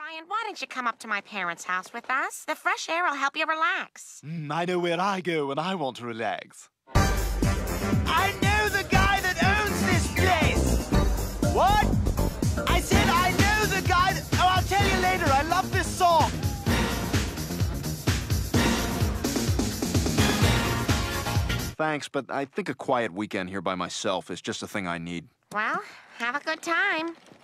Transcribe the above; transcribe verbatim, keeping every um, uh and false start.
Brian, why don't you come up to my parents' house with us? The fresh air will help you relax. Mm, I know where I go when I want to relax. I know the guy that owns this place! What? I said I know the guy that... Oh, I'll tell you later. I love this song. Thanks, but I think a quiet weekend here by myself is just the thing I need. Well, have a good time.